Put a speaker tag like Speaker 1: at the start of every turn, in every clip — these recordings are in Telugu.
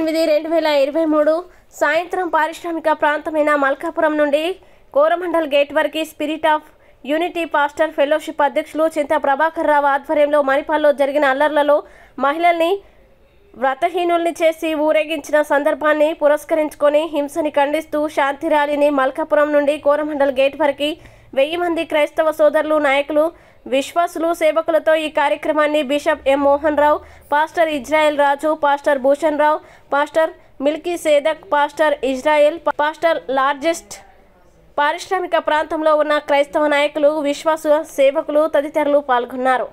Speaker 1: 8/8/2023 సాయంత్రం పారిశ్రామిక ప్రాంతమైన మల్కాపురం నుండి కోరమండల్ గేట్ వరకు spirit of unity pastor fellowship అధ్యక్షులు చింతా ప్రభాకర్ రావు ఆధ్వర్యంలో మణిపాల్లో జరిగిన అల్లర్లలో మహిళల్ని వ్రతహీనుల్ని చేసి ఊరేగించిన సందర్భాన్ని పురస్కరించుకొని హింసని ఖండిస్తూ శాంతి ర్యాలీని మల్కాపురం నుండి కోరమండల్ గేట్ వరకు 1000 మంది క్రైస్తవ సోదరులు, నాయకులు, విశ్వాసులు, సేవకులతో ఈ కార్యక్రమాన్ని bishop M Mohan Rao, pastor Israel Raju, pastor Bhushan Rao, pastor Milky Sedak, pastor Israel, pastor largest, పారిశ్రామిక ప్రాంతంలో ఉన్న క్రైస్తవ నాయకులు, విశ్వాసుల సేవకులు తదితరులు పాల్గొన్నారు.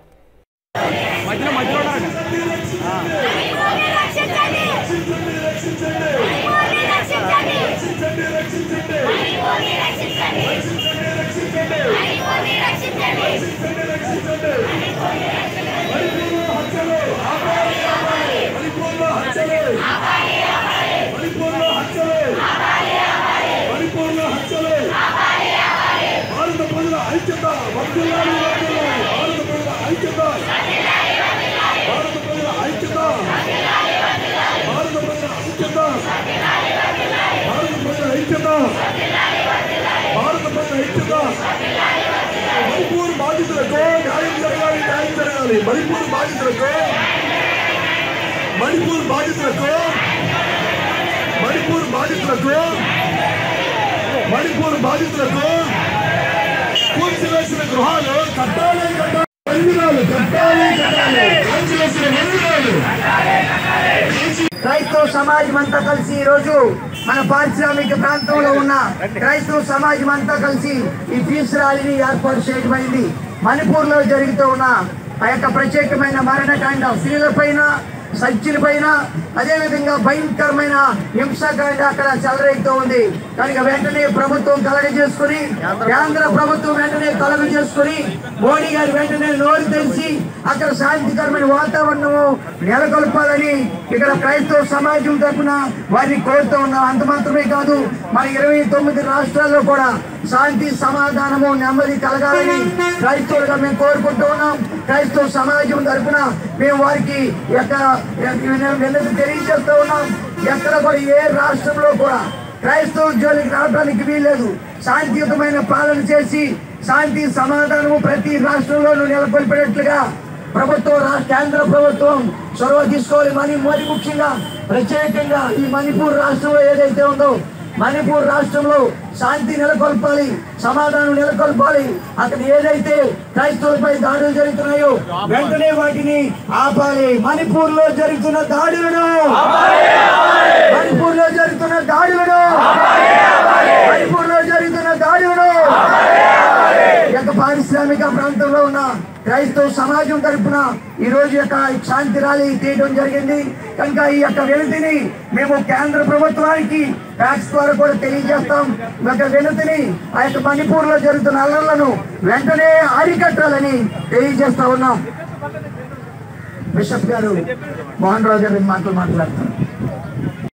Speaker 2: మణిపూర్ బాధితులకు న్యాయం జరగాలి, న్యాయం జరగాలి. మణిపూర్ బాధితులకు మణిపూర్ బాధితులకు మణిపూర్ బాధితులకు మణిపూర్ బాధితులకు కూల్చివేసిన గృహాలు కట్టాలి, కట్టాలి, మందిరాలు కట్టాలి, కట్టాలి, కూల్చివేసిన మందిరాలు.
Speaker 3: క్రైస్తవ సమాజం అంతా కలిసి ఈ రోజు మన పారిశ్రామిక ప్రాంతంలో ఉన్న క్రైస్తవ సమాజం అంతా కలిసి ఈ పీస్ ర్యాలీని ఏర్పాటు చేయడమైంది. మణిపూర్ లో జరుగుతూ ఉన్న ఆ యొక్క ప్రత్యేకమైన మరణకాండ, స్త్రీలపైన, సంచులపైన, అదేవిధంగా భయంకరమైన హింసాకాండ అక్కడ చెలరేగుతూ ఉంది. కనుక వెంటనే ప్రభుత్వం కలగజేసుకుని, కేంద్ర ప్రభుత్వం వెంటనే కలగజేసుకుని, మోడీ గారు వెంటనే నోరు తెరిచి అక్కడ శాంతికరమైన వాతావరణము నెలకొల్పాలని ఇక్కడ క్రైస్తవ సమాజం తరఫున వారిని కోరుతూ ఉన్నాం. అంత మాత్రమే కాదు, మన 29 రాష్ట్రాల్లో కూడా శాంతి, సమాధానము, నెమ్మది కలగాలని క్రైస్తవులుగా మేము కోరుకుంటూ ఉన్నాం. క్రైస్తవ సమాజం తరఫున మేము వారికి తెలియజేస్తూ ఉన్నాం. ఎక్కడ కూడా ఏ రాష్ట్రంలో కూడా క్రైస్తవ జోలికి రావడానికి వీల్లేదు. శాంతియుతమైన పాలన చేసి శాంతి, సమాధానము ప్రతి రాష్ట్రంలోనూ నెలకొల్పేటట్లుగా ప్రభుత్వం, కేంద్ర ప్రభుత్వం చొరవ తీసుకోవాలి. మరి ముఖ్యంగా ప్రత్యేకంగా ఈ మణిపూర్ రాష్ట్రంలో ఏదైతే ఉందో, మణిపూర్ రాష్ట్రంలో శాంతి నెలకొల్పాలి, సమాధానం నెలకొల్పాలి. అక్కడ ఏదైతే క్రైస్తవులపై దాడులు జరుగుతున్నాయో వెంటనే వాటిని ఆపాలి. మణిపూర్ లో జరుగుతున్న దాడులను మణిపూర్ లో జరుగుతున్న దాడులను మణిపూర్ లో జరుగుతున్న దాడులను యొక్క పారిశ్రామిక ప్రాంతంలో ఉన్న క్రైస్తవ సమాజం తరఫున ఈ రోజు యొక్క శాంతి ర్యాలీ తీయడం జరిగింది. కనుక ఈ యొక్క వినతిని మేము కేంద్ర ప్రభుత్వానికి ఫ్యాక్స్ ద్వారా కూడా తెలియజేస్తాం. ఒక వినతిని ఆ యొక్క మణిపూర్ లో జరుగుతున్న అల్లర్లను వెంటనే అరికట్టాలని తెలియజేస్తా ఉన్నాం. బిషప్ గారు మోహన్ రావు గారు మాటలు మాట్లాడతారు.